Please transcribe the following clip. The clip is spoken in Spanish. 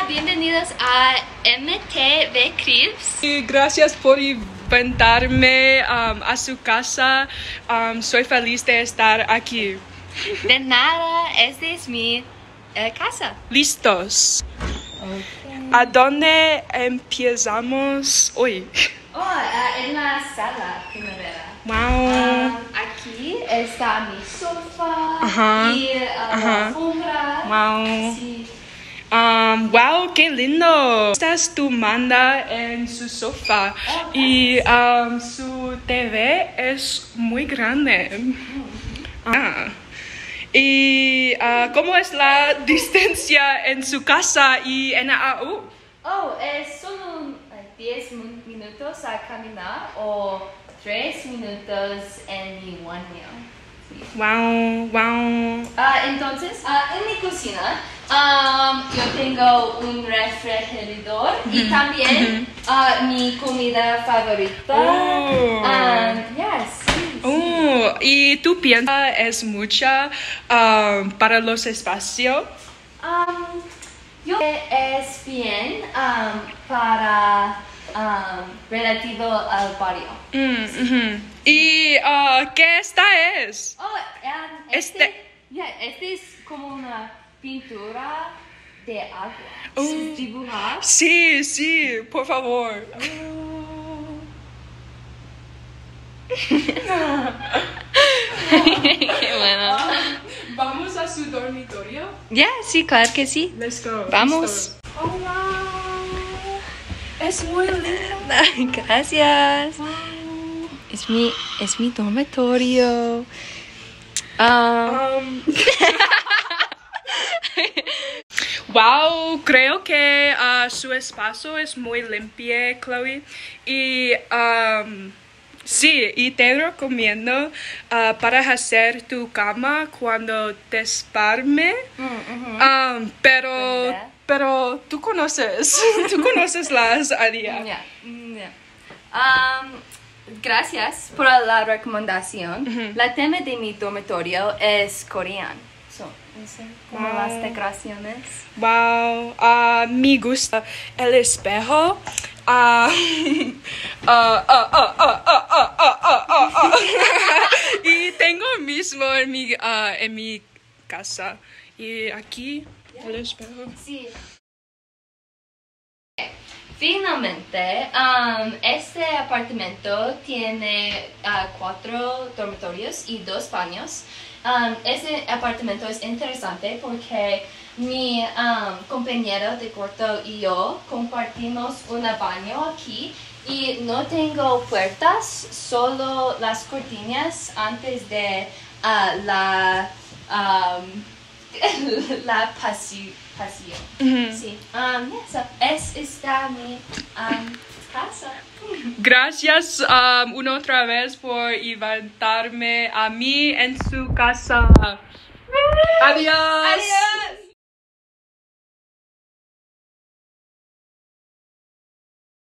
bienvenidos a MTV Cribs. Y gracias por invitarme a su casa. Soy feliz de estar aquí. De nada, esta es mi casa. Listos. Okay. ¿A dónde empezamos hoy? En la sala primavera. Wow. Aquí está mi sofá y la alfombra. Wow. Sí. Wow, qué lindo. Estás tu manda en su sofá y su TV es muy grande. ¿Y cómo es la distancia en su casa y en AU? Es solo 10 minutos a caminar o 3 minutos en mi baño. Sí. Wow. Entonces, en mi cocina yo tengo un refrigerador y también mi comida favorita. Sí. ¿Y tú piensas es mucha para los espacios? Yo creo que es bien para relativo al barrio. ¿Y qué es? Este es como una pintura de agua. ¿Dibujar? Sí, por favor. Qué bueno. ¿Vamos a su dormitorio? Sí, claro que sí. Let's go. Vamos. Listos. Wow. Es muy lindo. Gracias. Wow. Es mi dormitorio. Wow, creo que su espacio es muy limpio, Chloe. Y sí, y te recomiendo para hacer tu cama cuando desparme. Pero tú conoces las áreas. Gracias por la recomendación. La tema de mi dormitorio es coreano. Como las decoraciones. Wow, me gusta el espejo. Y tengo mismo en mi casa. Y aquí el espejo. Sí. Finalmente, este apartamento tiene 4 dormitorios y 2 baños. Este apartamento es interesante porque mi compañero de cuarto y yo compartimos un baño aquí y no tengo puertas, solo las cortinas antes de la pasillo. Sí. Esta mi casa. Gracias una otra vez por invitarme a mí en su casa. Adiós.